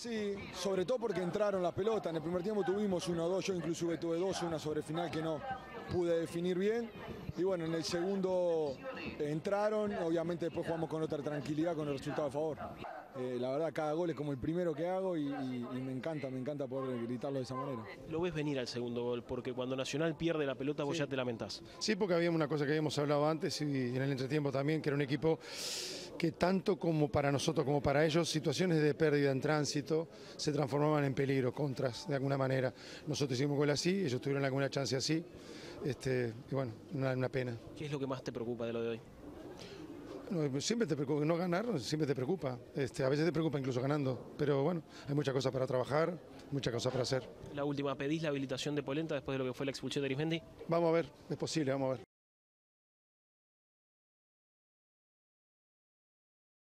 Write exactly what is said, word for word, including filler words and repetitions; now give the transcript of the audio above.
Sí, sobre todo porque entraron las pelotas. En el primer tiempo tuvimos uno o dos, yo inclusive tuve dos, una sobre final que no pude definir bien. Y bueno, en el segundo entraron, obviamente después jugamos con otra tranquilidad, con el resultado a favor. Eh, la verdad, cada gol es como el primero que hago y, y, y me encanta, me encanta poder gritarlo de esa manera. Lo ves venir al segundo gol, porque cuando Nacional pierde la pelota vos Sí. ya te lamentás. Sí, porque había una cosa que habíamos hablado antes y en el entretiempo también, que era un equipo que tanto como para nosotros como para ellos, situaciones de pérdida en tránsito se transformaban en peligro, contras, de alguna manera. Nosotros hicimos gol así, ellos tuvieron alguna chance así, este, y bueno, una, una pena. ¿Qué es lo que más te preocupa de lo de hoy? No, siempre te preocupa, no ganar siempre te preocupa, este, a veces te preocupa incluso ganando, pero bueno, hay muchas cosas para trabajar, muchas cosas para hacer. La última, ¿pedís la habilitación de Polenta después de lo que fue la expulsión de Arismendi? Vamos a ver, es posible, vamos a ver.